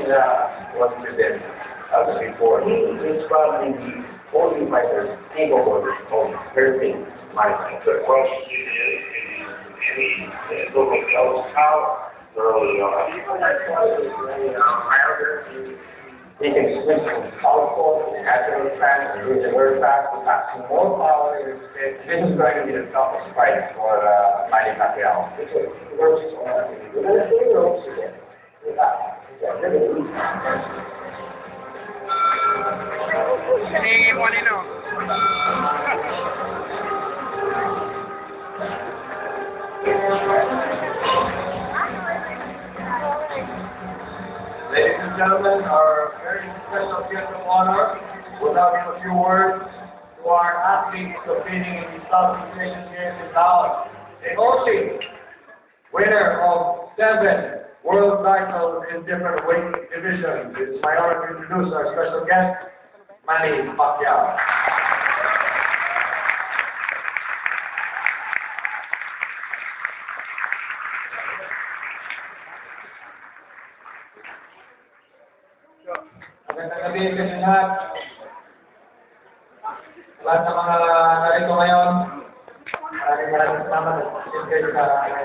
was present before. He is probably the only fighter capable of hurting mankind. The question is, any local close power early on? He can switch from powerful to natural trans and use the word fast to passing more power. This is going to be the toughest fight for Manny Pacquiao. Because he works on it. We're going to see the ropes again. Hinihingi mo nino. Ladies and gentlemen, our very special guest of honor will now give a few words to our athletes competing in the Southeast Asian Games in Laos. The only winner of 7 world titles in different weight divisions. It's my honor to introduce our special guest, Manny Pacquiao. Magandang gabi sa inyo lahat. Lahat ng mga narito ngayon, maraming salamat at siyempre sa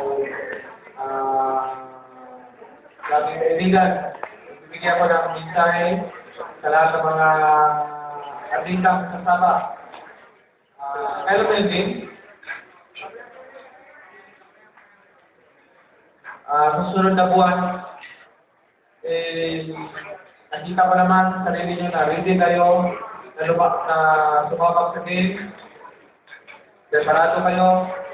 ating kaibigan. Bibigyan ko ng mensahe sa lahat ng mga atletang kasama. Kailan ba yung game? Sa sunod na buwan, nakita pa naman sa sarili nyo na ready kayo na sumabak sa game. Preparado kayo.